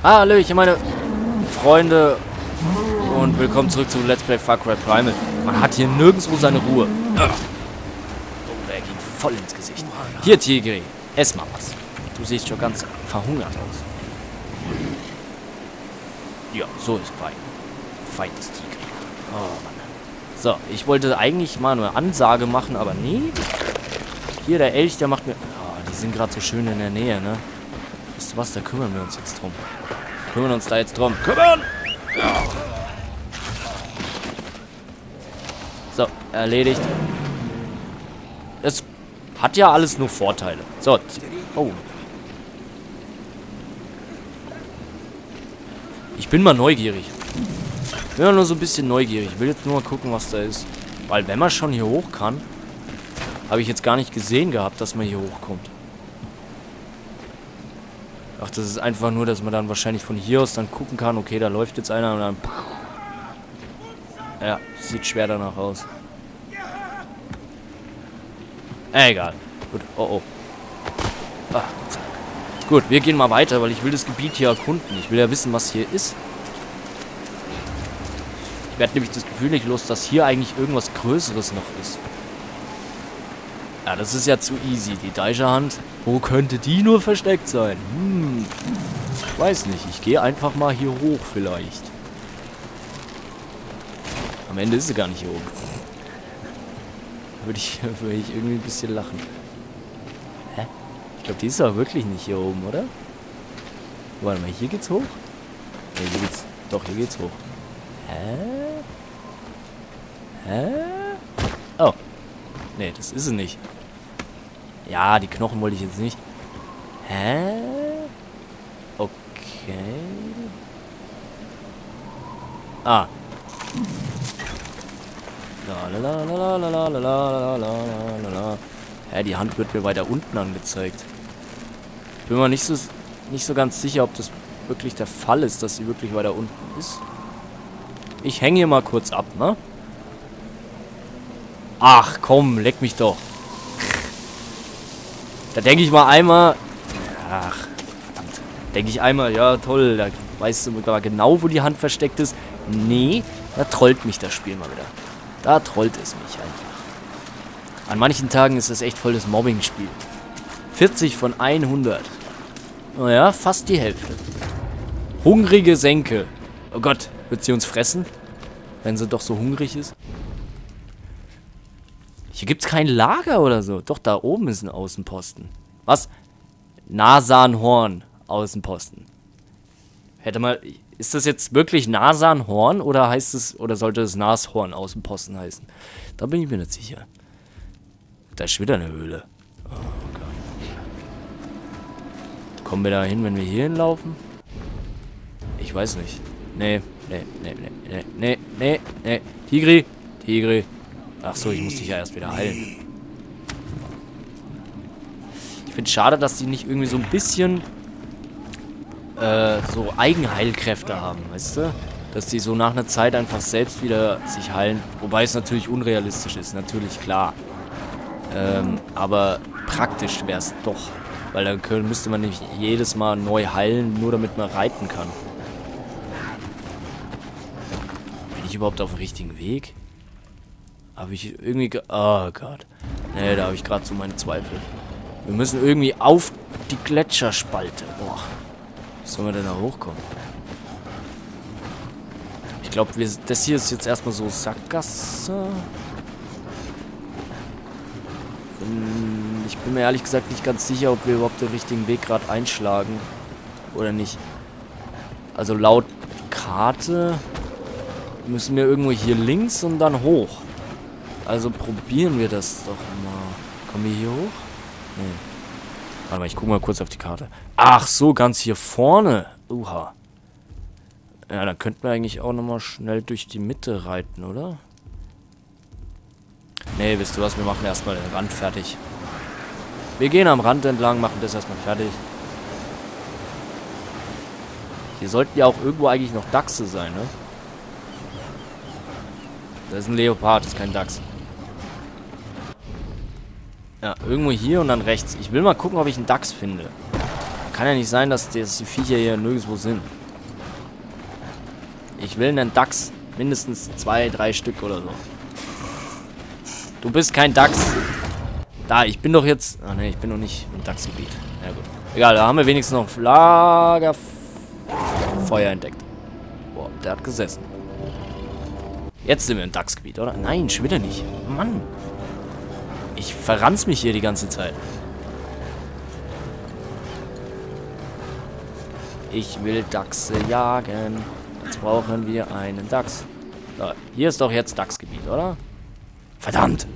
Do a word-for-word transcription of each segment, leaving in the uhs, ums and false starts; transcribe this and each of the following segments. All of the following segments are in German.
Hallöchen, meine Freunde. Und willkommen zurück zu Let's Play Far Cry Primal. Man hat hier nirgendwo seine Ruhe. Oh, der ging voll ins Gesicht. Hier, Tigri, ess mal was. Du siehst schon ganz verhungert aus. Ja, so ist fein. Fein ist Tigri. Oh, Mann. So, ich wollte eigentlich mal eine Ansage machen, aber nee. Hier, der Elch, der macht mir... Oh, die sind gerade so schön in der Nähe, ne? Wisst ihr was, da kümmern wir uns jetzt drum. Kümmern uns da jetzt drum. Kümmern! Ja. So, erledigt. Es hat ja alles nur Vorteile. So. Oh. Ich bin mal neugierig. Ich bin ja nur so ein bisschen neugierig. Ich will jetzt nur mal gucken, was da ist. Weil wenn man schon hier hoch kann, habe ich jetzt gar nicht gesehen gehabt, dass man hier hochkommt. Ach, das ist einfach nur, dass man dann wahrscheinlich von hier aus dann gucken kann, okay, da läuft jetzt einer und dann... Ja, sieht schwer danach aus. Egal. Gut, oh oh. Ah, Gott sei Dank. Gut, wir gehen mal weiter, weil ich will das Gebiet hier erkunden. Ich will ja wissen, was hier ist. Ich werde nämlich das Gefühl nicht los, dass hier eigentlich irgendwas Größeres noch ist. Ja, das ist ja zu easy. Die Daisha-Hand. Wo könnte die nur versteckt sein? Hm. Ich weiß nicht. Ich gehe einfach mal hier hoch vielleicht. Am Ende ist sie gar nicht hier oben. Würde ich, würde ich irgendwie ein bisschen lachen. Hä? Ich glaube, die ist aber wirklich nicht hier oben, oder? Warte mal, hier geht's hoch? Ne, hier geht's... Doch, hier geht's hoch. Hä? Hä? Oh. Ne, das ist sie nicht. Ja, die Knochen wollte ich jetzt nicht. Hä? Okay. Ah. Lalalala. Hä, die Hand wird mir weiter unten angezeigt. Ich bin mir nicht so, nicht so ganz sicher, ob das wirklich der Fall ist, dass sie wirklich weiter unten ist. Ich hänge hier mal kurz ab, ne? Ach, komm, leck mich doch. Da denke ich mal einmal... Ach, verdammt. Denke ich einmal, ja toll, da weißt du genau, wo die Hand versteckt ist. Nee, da trollt mich das Spiel mal wieder. Da trollt es mich einfach. An manchen Tagen ist das echt voll das Mobbing-Spiel. vierzig von hundert. Naja, fast die Hälfte. Hungrige Senke. Oh Gott, wird sie uns fressen? Wenn sie doch so hungrig ist? Hier gibt's kein Lager oder so. Doch, da oben ist ein Außenposten. Was? Nasanhorn Außenposten. Hätte mal... Ist das jetzt wirklich Nasanhorn oder heißt es... Oder sollte es Nashorn Außenposten heißen? Da bin ich mir nicht sicher. Da ist wieder eine Höhle. Oh Gott. Kommen wir da hin, wenn wir hier hinlaufen? Ich weiß nicht. Nee, nee, nee, nee, nee, nee, nee, nee. Tigri, Tigri. Ach so, ich muss dich ja erst wieder heilen. Ich finde es schade, dass die nicht irgendwie so ein bisschen äh, so Eigenheilkräfte haben, weißt du? Dass die so nach einer Zeit einfach selbst wieder sich heilen. Wobei es natürlich unrealistisch ist, natürlich klar. Ähm, aber praktisch wäre es doch. Weil dann können, müsste man nicht jedes Mal neu heilen, nur damit man reiten kann. Bin ich überhaupt auf dem richtigen Weg? Habe ich irgendwie... Ge oh Gott. Nee, da habe ich gerade so meine Zweifel. Wir müssen irgendwie auf die Gletscherspalte. Boah. Wie sollen wir denn da hochkommen? Ich glaube, das hier ist jetzt erstmal so Sackgasse. Ich bin mir ehrlich gesagt nicht ganz sicher, ob wir überhaupt den richtigen Weg gerade einschlagen. Oder nicht. Also laut Karte müssen wir irgendwo hier links und dann hoch. Also probieren wir das doch mal. Kommen wir hier hoch? Nee. Warte mal, ich gucke mal kurz auf die Karte. Ach so, ganz hier vorne. Uha. Ja, dann könnten wir eigentlich auch nochmal schnell durch die Mitte reiten, oder? Nee, wisst ihr was? Wir machen erstmal den Rand fertig. Wir gehen am Rand entlang, machen das erstmal fertig. Hier sollten ja auch irgendwo eigentlich noch Dachse sein, ne? Das ist ein Leopard, das ist kein Dachs. Ja, irgendwo hier und dann rechts. Ich will mal gucken, ob ich einen Dachs finde. Kann ja nicht sein, dass die, dass die Viecher hier nirgendwo sind. Ich will einen Dachs. Mindestens zwei, drei Stück oder so. Du bist kein Dachs. Da, ich bin doch jetzt... Ah ne, ich bin noch nicht im Dachsgebiet. Ja gut. Egal, da haben wir wenigstens noch Lagerfeuer entdeckt. Boah, der hat gesessen. Jetzt sind wir im Dachsgebiet, oder? Nein, schon wieder nicht. Mann. Ich verranz mich hier die ganze Zeit. Ich will Dachse jagen. Jetzt brauchen wir einen Dachs. So, hier ist doch jetzt Dachsgebiet, oder? Verdammt!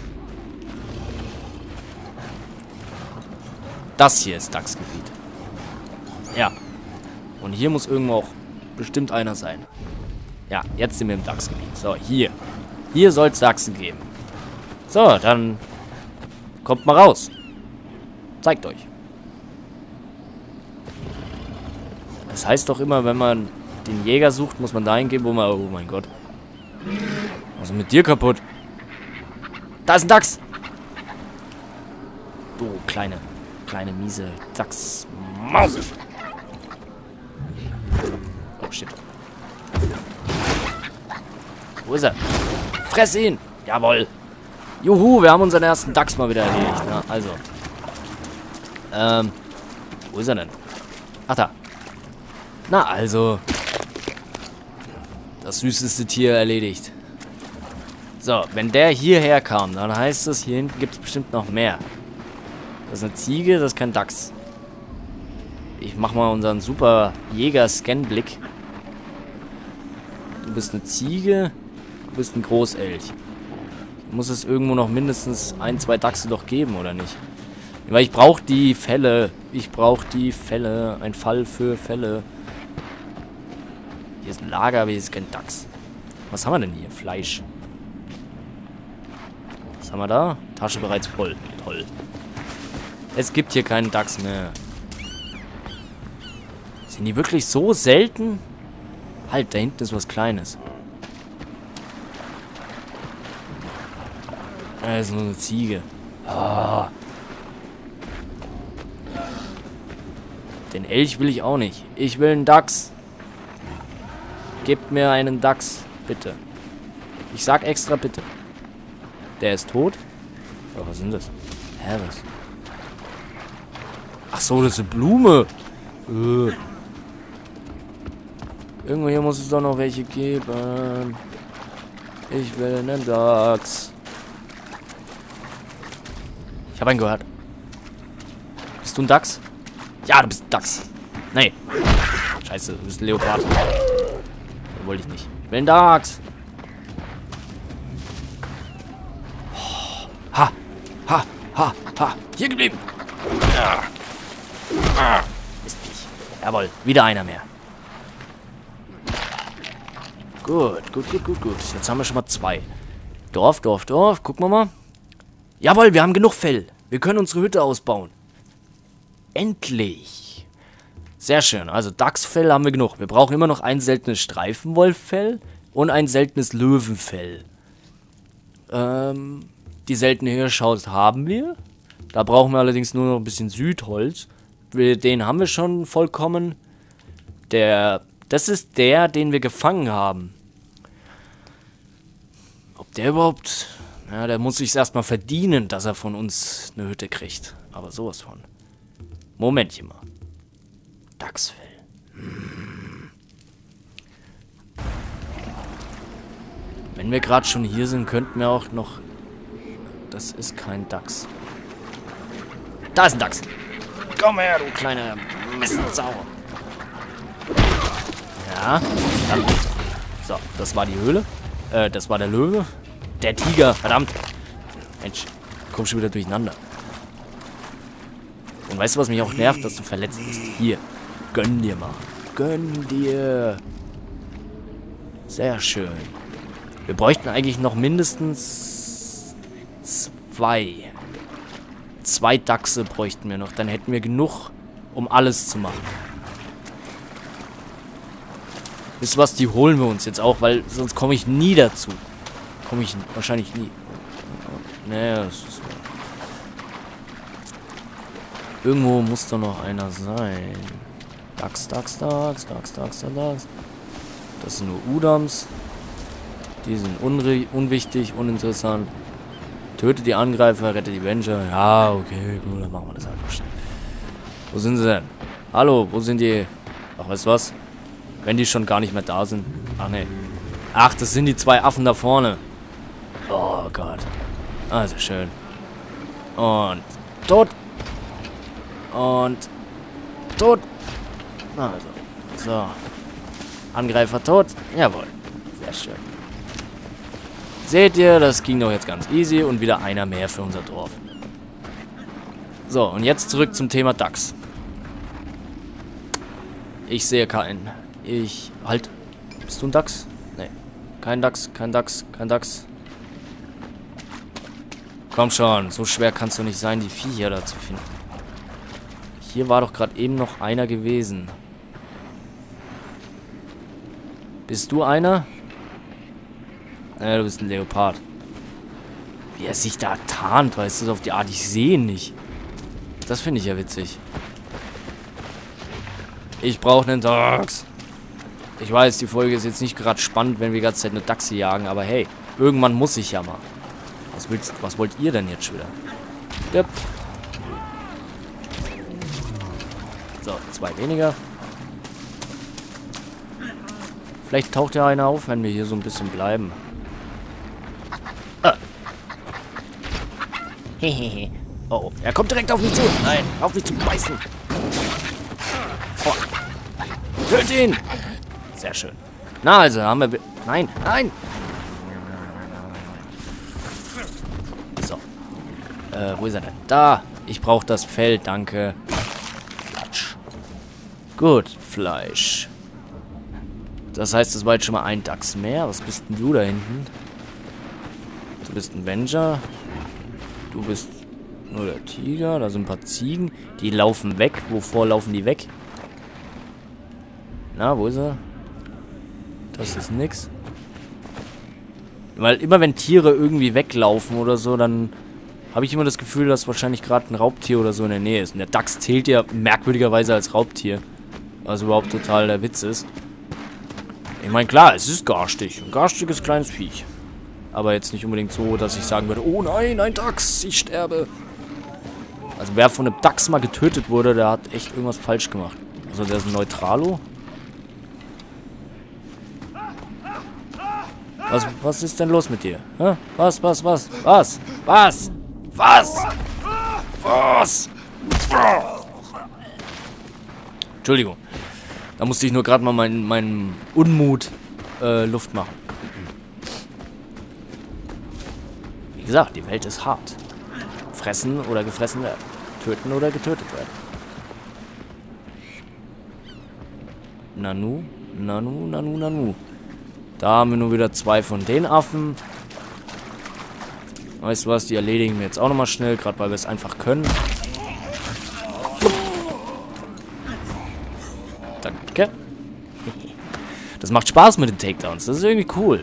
Das hier ist Dachsgebiet. Ja. Und hier muss irgendwo auch bestimmt einer sein. Ja, jetzt sind wir im Dachsgebiet. So, hier. Hier soll es Dachsen geben. So, dann kommt mal raus. Zeigt euch. Das heißt doch immer, wenn man den Jäger sucht, muss man dahin gehen, wo man... Oh mein Gott. Was ist mit dir kaputt? Da ist ein Dachs! Du kleine, kleine, miese Dachsmaus. Oh, shit. Wo ist er? Fress ihn! Jawohl! Juhu, wir haben unseren ersten Dachs mal wieder erledigt. Na, also. Ähm. Wo ist er denn? Ach, da. Na, also. Das süßeste Tier erledigt. So, wenn der hierher kam, dann heißt es, hier hinten gibt es bestimmt noch mehr. Das ist eine Ziege, das ist kein Dachs. Ich mach mal unseren super Jäger-Scan-Blick. Du bist eine Ziege, du bist ein Großelch. Muss es irgendwo noch mindestens ein, zwei Dachse doch geben, oder nicht? Weil ich brauche die Fälle. Ich brauche die Fälle. Ein Fall für Fälle. Hier ist ein Lager, aber hier ist kein Dachs. Was haben wir denn hier? Fleisch. Was haben wir da? Tasche bereits voll. Toll. Es gibt hier keinen Dachs mehr. Sind die wirklich so selten? Halt, da hinten ist was Kleines. Das ist nur eine Ziege. Oh. Den Elch will ich auch nicht. Ich will einen Dachs. Gebt mir einen Dachs, bitte. Ich sag extra bitte. Der ist tot? Oh, was sind das? Hä, was? Ach so, das ist eine Blume. Äh. Irgendwo hier muss es doch noch welche geben. Ich will einen Dachs. Ich habe einen gehört. Bist du ein Dachs? Ja, du bist ein Dachs. Nee. Scheiße, du bist ein Leopard. Den wollte ich nicht. Ich will einen Dachs. Ha. Ha. Ha. Ha. Hier geblieben. Ja. Ah. Ist nicht. Jawohl. Wieder einer mehr. Gut, gut, gut, gut, gut. Jetzt haben wir schon mal zwei. Dorf, Dorf, Dorf. Gucken wir mal. Jawohl, wir haben genug Fell. Wir können unsere Hütte ausbauen. Endlich. Sehr schön. Also Dachsfell haben wir genug. Wir brauchen immer noch ein seltenes Streifenwolffell und ein seltenes Löwenfell. Ähm, die seltene Hirschhaut haben wir. Da brauchen wir allerdings nur noch ein bisschen Südholz. Den haben wir schon vollkommen. Der, das ist der, den wir gefangen haben. Ob der überhaupt... Ja, der muss sich erstmal verdienen, dass er von uns eine Hütte kriegt. Aber sowas von. Momentchen mal. Dachsfell. Hm. Wenn wir gerade schon hier sind, könnten wir auch noch... Das ist kein Dachs. Da ist ein Dachs. Komm her, du kleine Mistsau. Ja. Dann. So, das war die Höhle. Äh, das war der Löwe. Der Tiger, verdammt. Mensch, komm schon wieder durcheinander. Und weißt du, was mich auch nervt, dass du verletzt bist? Hier, gönn dir mal. Gönn dir. Sehr schön. Wir bräuchten eigentlich noch mindestens zwei. Zwei Dachse bräuchten wir noch. Dann hätten wir genug, um alles zu machen. Wisst ihr was, die holen wir uns jetzt auch, weil sonst komme ich nie dazu. Komme ich wahrscheinlich nie. Nee, das ist... Irgendwo muss doch noch einer sein. Dachs, Dachs, Dachs, Dachs, Dachs, Dachs. Das sind nur Udams. Die sind unwichtig, uninteressant. Tötet die Angreifer, rettet die Avenger. Ja, okay, gut, dann machen wir das einfach schnell. Wo sind sie denn? Hallo, wo sind die? Ach, weißt du was? Wenn die schon gar nicht mehr da sind. Ach, nee. Ach, das sind die zwei Affen da vorne. Oh Gott. Also schön. Und tot. Und tot. Also. So. Angreifer tot. Jawohl. Sehr schön. Seht ihr, das ging doch jetzt ganz easy und wieder einer mehr für unser Dorf. So, und jetzt zurück zum Thema Dachs. Ich sehe keinen. Ich... Halt. Bist du ein Dachs? Nee. Kein Dachs, kein Dachs, kein Dachs. Komm schon, so schwer kannst du nicht sein, die Viecher da zu finden. Hier war doch gerade eben noch einer gewesen. Bist du einer? Ja, du bist ein Leopard. Wie er sich da tarnt, weißt du, auf die Art, ich sehe ihn nicht. Das finde ich ja witzig. Ich brauche einen Dachs. Ich weiß, die Folge ist jetzt nicht gerade spannend, wenn wir die ganze Zeit nur Dachse jagen, aber hey, irgendwann muss ich ja mal. Was, willst, was wollt ihr denn jetzt schon wieder? Yep. So, zwei weniger. Vielleicht taucht ja einer auf, wenn wir hier so ein bisschen bleiben. Ah. Hehehe. Oh, er kommt direkt auf mich zu. Nein, auf mich zu beißen. Oh. Töt ihn! Sehr schön. Na, also haben wir... Nein, nein! So. Äh, wo ist er denn? Da! Ich brauche das Fell, danke. Fleisch. Gut, Fleisch. Das heißt, es war jetzt schon mal ein Dachs mehr. Was bist denn du da hinten? Du bist ein Avenger. Du bist nur der Tiger. Da sind ein paar Ziegen. Die laufen weg. Wovor laufen die weg? Na, wo ist er? Das ist nix. Weil immer wenn Tiere irgendwie weglaufen oder so, dann habe ich immer das Gefühl, dass wahrscheinlich gerade ein Raubtier oder so in der Nähe ist. Und der Dachs zählt ja merkwürdigerweise als Raubtier. Was überhaupt total der Witz ist. Ich meine, klar, es ist garstig. Ein garstiges kleines Viech. Aber jetzt nicht unbedingt so, dass ich sagen würde, oh nein, ein Dachs, ich sterbe. Also wer von einem Dachs mal getötet wurde, der hat echt irgendwas falsch gemacht. Also der ist ein Neutralo. Was, was ist denn los mit dir? Hä? Was, was, was, was, was, was, was? Entschuldigung. Da musste ich nur gerade mal meinen mein Unmut äh, Luft machen. Wie gesagt, die Welt ist hart. Fressen oder gefressen werden. Töten oder getötet werden. Nanu, Nanu, Nanu, Nanu. Da haben wir nur wieder zwei von den Affen. Weißt du was, die erledigen wir jetzt auch nochmal schnell, gerade weil wir es einfach können. Danke. Das macht Spaß mit den Takedowns, das ist irgendwie cool.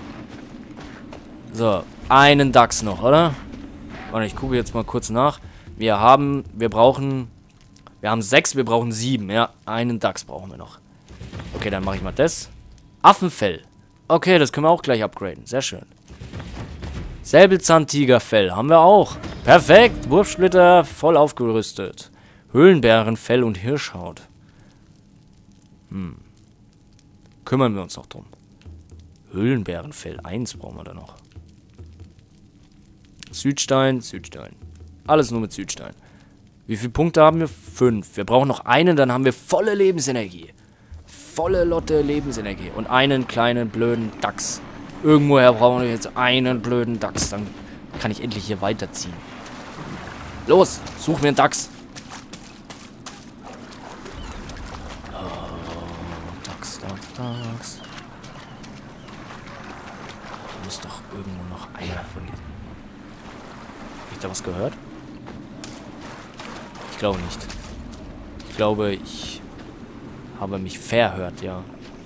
So, einen Dachs noch, oder? Und ich gucke jetzt mal kurz nach. Wir haben, wir brauchen, wir haben sechs, wir brauchen sieben. Ja, einen Dachs brauchen wir noch. Okay, dann mache ich mal das. Affenfell. Okay, das können wir auch gleich upgraden. Sehr schön. Säbelzahntigerfell haben wir auch. Perfekt. Wurfsplitter voll aufgerüstet. Höhlenbärenfell und Hirschhaut. Hm. Kümmern wir uns noch drum. Höhlenbärenfell eins brauchen wir da noch. Südstein, Südstein. Alles nur mit Südstein. Wie viele Punkte haben wir? Fünf. Wir brauchen noch einen, dann haben wir volle Lebensenergie. Volle Lotte Lebensenergie. Und einen kleinen blöden Dachs. Irgendwoher brauchen wir jetzt einen blöden Dachs. Dann kann ich endlich hier weiterziehen. Los, such mir einen Dachs. Oh, Dachs, Dachs, Dachs. Da muss doch irgendwo noch einer von diesen. Hab ich da was gehört? Ich glaube nicht. Ich glaube, ich habe mich verhört, ja.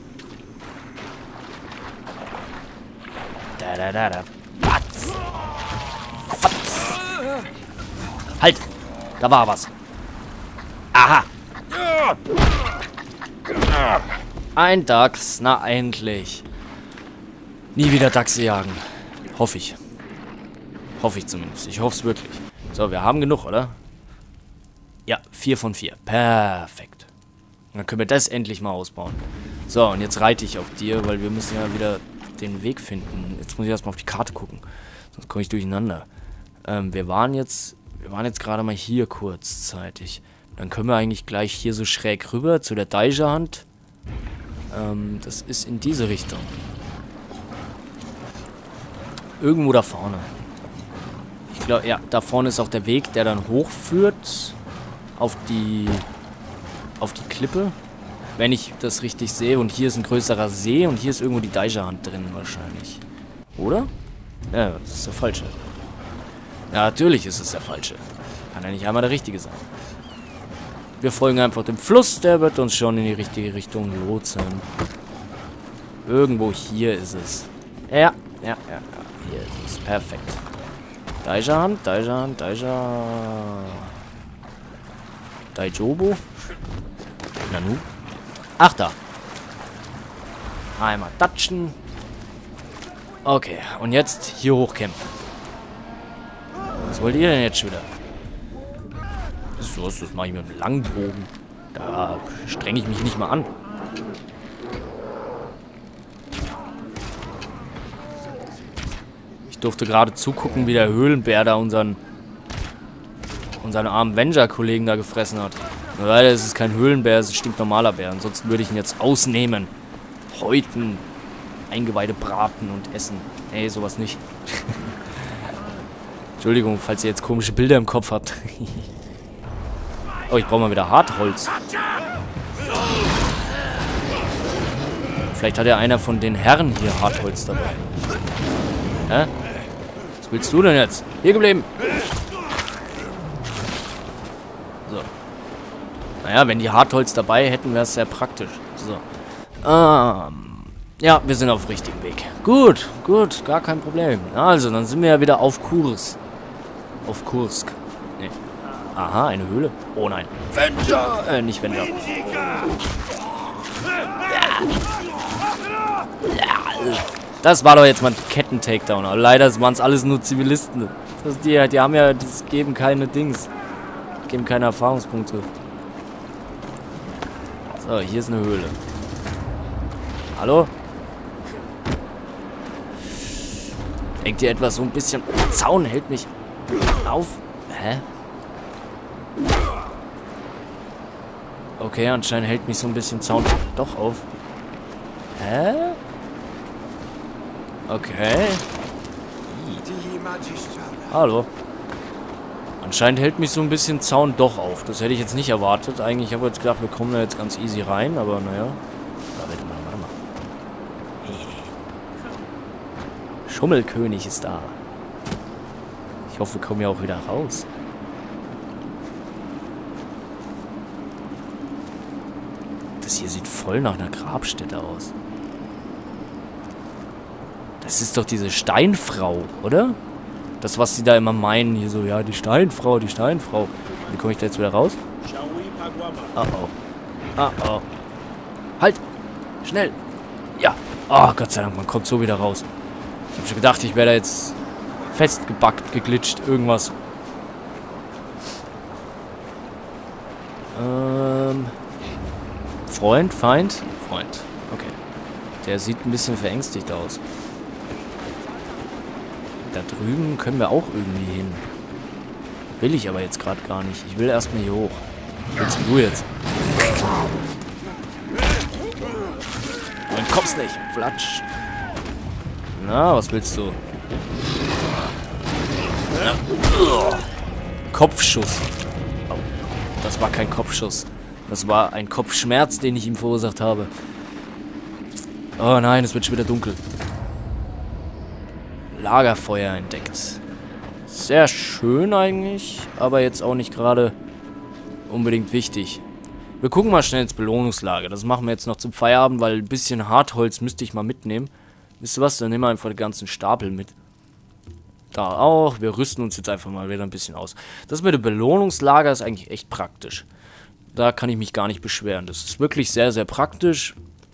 Da, da, da, da. Patz. Patz. Halt! Da war was. Aha! Ein Dachs, na endlich. Nie wieder Dachse jagen. Hoffe ich. Hoffe ich zumindest. Ich hoffe es wirklich. So, wir haben genug, oder? Ja, vier von vier. Perfekt. Dann können wir das endlich mal ausbauen. So, und jetzt reite ich auf dir, weil wir müssen ja wieder den Weg finden. Jetzt muss ich erstmal auf die Karte gucken. Sonst komme ich durcheinander. Ähm, wir waren jetzt... Wir waren jetzt gerade mal hier kurzzeitig. Dann können wir eigentlich gleich hier so schräg rüber zu der Daija-Hand. Ähm, das ist in diese Richtung. Irgendwo da vorne. Ich glaube, ja, da vorne ist auch der Weg, der dann hochführt auf die auf die Klippe. Wenn ich das richtig sehe. Und hier ist ein größerer See und hier ist irgendwo die Daija-Hand drin wahrscheinlich. Oder? Ja, das ist der falsche. Ja, natürlich ist es der falsche. Kann ja nicht einmal der richtige sein. Wir folgen einfach dem Fluss, der wird uns schon in die richtige Richtung lotsen. Irgendwo hier ist es. Ja, ja, ja, ja. Hier ist es. Perfekt. Daija-Hand, Daija-Hand, Daija... Daijobu? Nanu? Ach, da. Einmal datschen. Okay, und jetzt hier hochkämpfen. Was wollt ihr denn jetzt schon wieder? So, das mache ich mit einem Langbogen. Da strenge ich mich nicht mal an. Ich durfte gerade zugucken, wie der Höhlenbär da unseren unseren armen Avenger-Kollegen da gefressen hat. Nur leider ist es kein Höhlenbär, es ist ein stinknormaler Bär. Ansonsten würde ich ihn jetzt ausnehmen. Häuten, Eingeweide braten und essen. Nee, sowas nicht. Entschuldigung, falls ihr jetzt komische Bilder im Kopf habt. Oh, ich brauche mal wieder Hartholz. Vielleicht hat ja einer von den Herren hier Hartholz dabei. Hä? Was willst du denn jetzt? Hier geblieben. So. Naja, wenn die Hartholz dabei hätten, wäre es sehr praktisch. So. Ähm. Ja, wir sind auf dem richtigen Weg. Gut, gut, gar kein Problem. Also, dann sind wir ja wieder auf Kurs. Auf Kursk. Nee. Aha, eine Höhle. Oh nein. Avenger! Äh, nicht Avenger. Das war doch jetzt mal ein Ketten-Takedown. Aber leider waren es alles nur Zivilisten. Das, die, die haben ja, das geben keine Dings. Geben keine Erfahrungspunkte. So, hier ist eine Höhle. Hallo? Denkt ihr etwas so ein bisschen... Zaun hält mich auf. Hä? Okay, anscheinend hält mich so ein bisschen Zaun doch auf. Hä? Okay. Hallo. Anscheinend hält mich so ein bisschen Zaun doch auf. Das hätte ich jetzt nicht erwartet. Eigentlich habe ich jetzt gedacht, wir kommen da jetzt ganz easy rein, aber naja. Warte mal, warte mal. Schummelkönig ist da. Ich hoffe, wir kommen ja auch wieder raus. Das hier sieht voll nach einer Grabstätte aus. Das ist doch diese Steinfrau, oder? Das, was sie da immer meinen, hier so, ja, die Steinfrau, die Steinfrau. Wie komme ich da jetzt wieder raus? Oh oh. Oh oh. Halt! Schnell! Ja! Oh, Gott sei Dank, man kommt so wieder raus. Ich habe schon gedacht, ich wäre da jetzt festgebackt, geglitscht, irgendwas. Ähm. Freund, Feind? Freund. Okay. Der sieht ein bisschen verängstigt aus. Da drüben können wir auch irgendwie hin. Will ich aber jetzt gerade gar nicht. Ich will erstmal hier hoch. Was willst du jetzt? Du kommst nicht. Flatsch. Na, was willst du? Na. Kopfschuss. Oh, das war kein Kopfschuss. Das war ein Kopfschmerz, den ich ihm verursacht habe. Oh nein, es wird schon wieder dunkel. Lagerfeuer entdeckt. Sehr schön eigentlich, aber jetzt auch nicht gerade unbedingt wichtig. Wir gucken mal schnell ins Belohnungslager. Das machen wir jetzt noch zum Feierabend, weil ein bisschen Hartholz müsste ich mal mitnehmen. Wisst ihr was? Dann nehmen wir einfach den ganzen Stapel mit. Da auch. Wir rüsten uns jetzt einfach mal wieder ein bisschen aus. Das mit dem Belohnungslager ist eigentlich echt praktisch. Da kann ich mich gar nicht beschweren. Das ist wirklich sehr, sehr praktisch.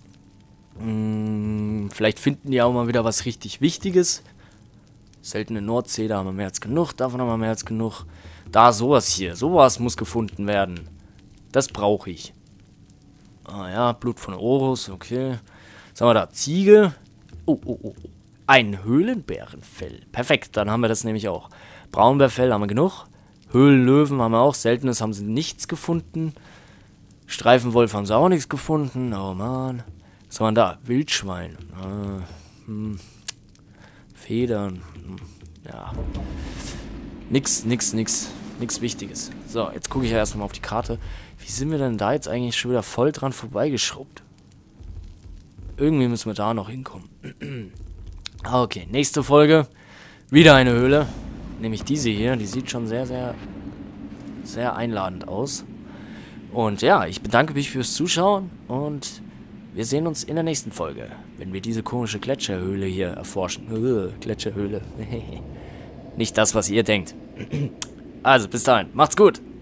Hm, vielleicht finden die auch mal wieder was richtig Wichtiges. Seltene Nordsee, da haben wir mehr als genug. Davon haben wir mehr als genug. Da, sowas hier. Sowas muss gefunden werden. Das brauche ich. Ah ja, Blut von Orus, okay. Was haben wir da? Ziege. Oh, oh, oh. Ein Höhlenbärenfell. Perfekt, dann haben wir das nämlich auch. Braunbärfell haben wir genug. Höhlenlöwen haben wir auch. Seltenes haben sie nichts gefunden. Streifenwolf haben sie auch nichts gefunden. Oh man. Was haben wir da? Wildschwein. Äh, hm. Federn. Hm. Ja. Nix, nix, nix. Nix Wichtiges. So, jetzt gucke ich ja erstmal auf die Karte. Wie sind wir denn da jetzt eigentlich schon wieder voll dran vorbeigeschrubbt? Irgendwie müssen wir da noch hinkommen. Okay, nächste Folge. Wieder eine Höhle. Nämlich diese hier. Die sieht schon sehr, sehr, sehr einladend aus. Und ja, ich bedanke mich fürs Zuschauen. Und wir sehen uns in der nächsten Folge. Wenn wir diese komische Gletscherhöhle hier erforschen. Uh, Gletscherhöhle. Nicht das, was ihr denkt. Also, bis dahin. Macht's gut.